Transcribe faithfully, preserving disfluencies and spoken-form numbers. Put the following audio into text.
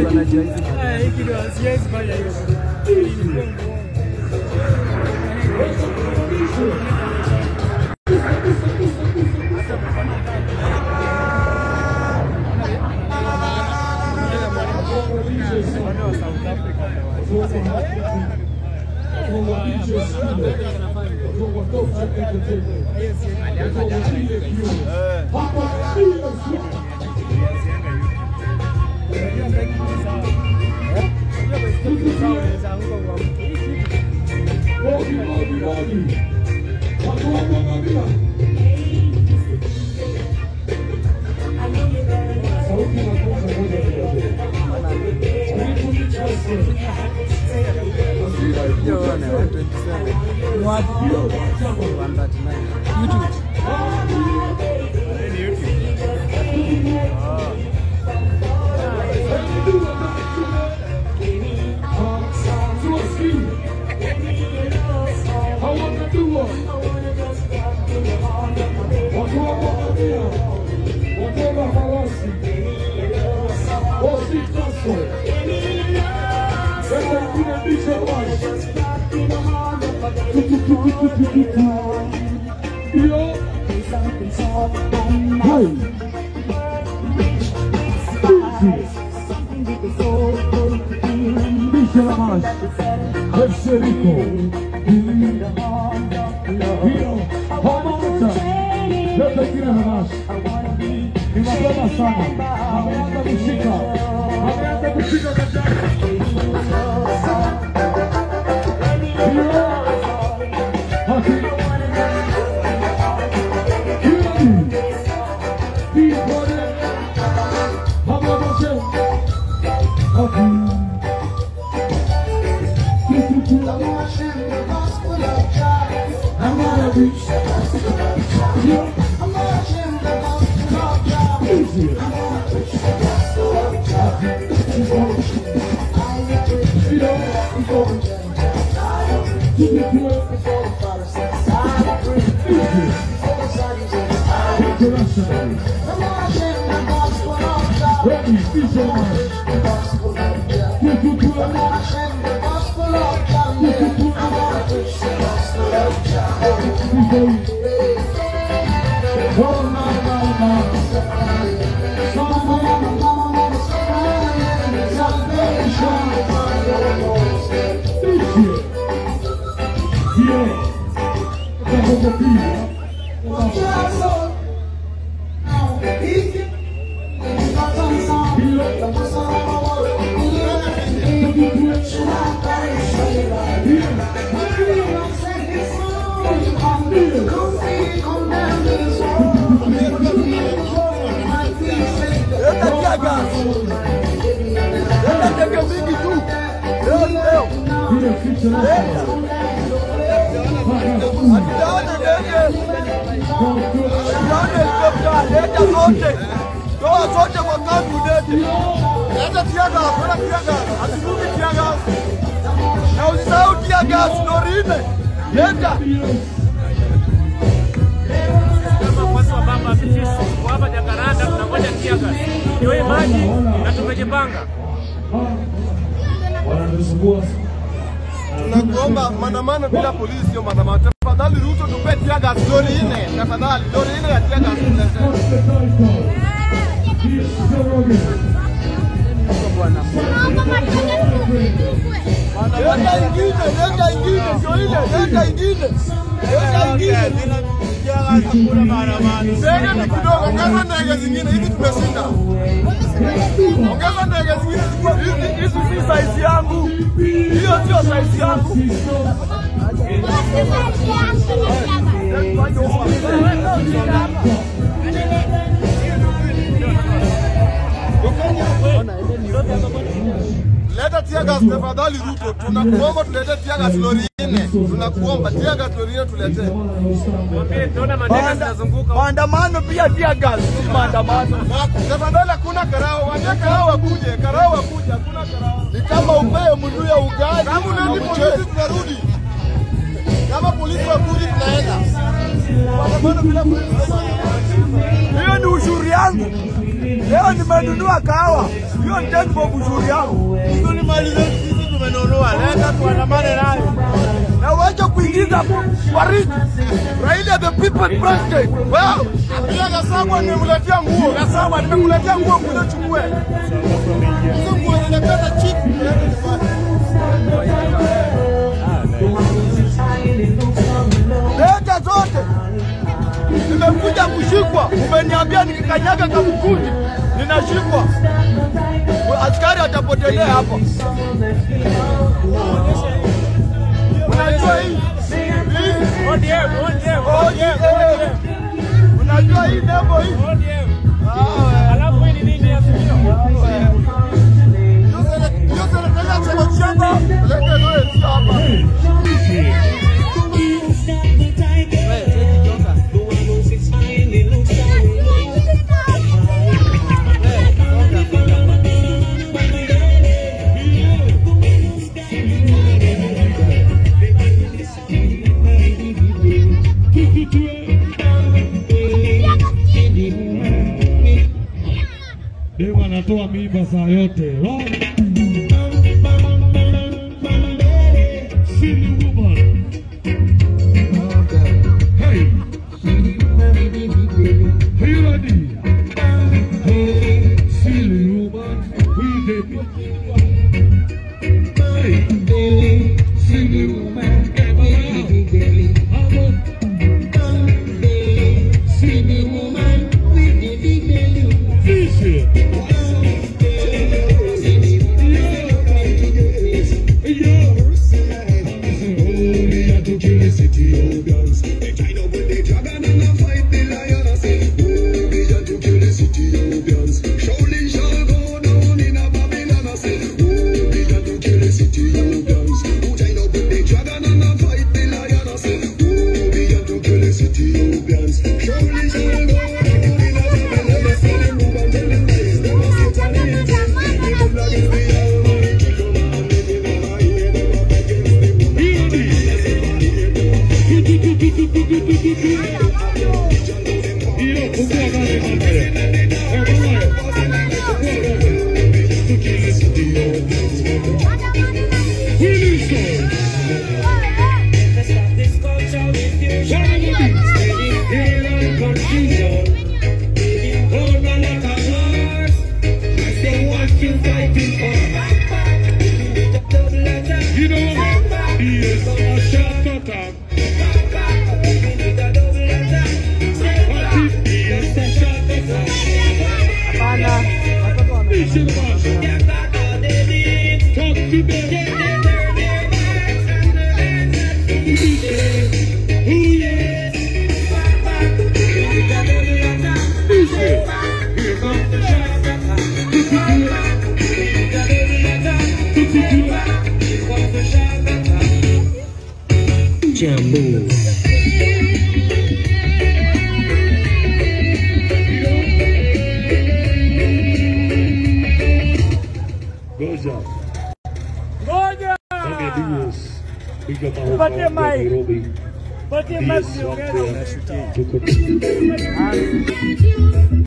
wanajua hizi. Eh, hiki ndio siwezi fanya hiyo. Tunakuomba maandamano bila polisi sio maandamano. Tafadhali Ruto tupe tear gas lori nne. Tafadhali lori nne ya tear gas. Leta ingine, leta ingine, sio ile, leta ingine. Leta ingine. Sasa ni kidogo, ongeza ndege zingine hivi tumeshinda. Ongeza ndege zingine hizi, hizi si size yangu. Hiyo sio size yangu. Leta tear gas tafadhali Ruto, tunakuomba tulete tear gas lori nne. Tunakuomba tear gas lori nne tulete. Tunaona mandege zinazunguka. Maandamano pia tear gas, si maandamano. Tafadhali hakuna karao, waambie karao wakuje, karao wakuje, hakuna karao. Ni kama upeo mlu ya ugali. Kama unaenda polisi tunarudi. Kama polisi wakuje tunaenda. Maandamano bila polisi. Hiyo ni ushuru yangu. Leo nimenunua kahawa. Hiyo ni tendo kwa uzuri yangu. Hizo ni mali zetu sisi tumenunua. Leta tuandamane nayo. Na wacha kuingiza wariki. Raila the people president. Wow. Bila Gasagwa nimemletea nguo. Gasagwa nimekuletea nguo kuja chukue. Hizo nguo zinakata chip. Leta zote. Nimekuja kushikwa. Umeniambia nikikanyaga kama mkundi. Ninashikwa. Askari atapotelea hapa. Unajua hii? O D M, O D M, O D M. Unajua hii nembo hii? O D M. Alafu hii ni nini ya Azimio? Yo se le pega chama chama. Lete noe sio hapa. Dewa anatoa mimba saa yote. Silly woman. Hey. Are you ready? Hey, silly woman. We did it. Hey, silly woman. Silly woman. We did it. Fish it. Jambo. Goja. Goja. Kami Dios. Biga pa ho. Pakai mic. Pakai mic. Tuko.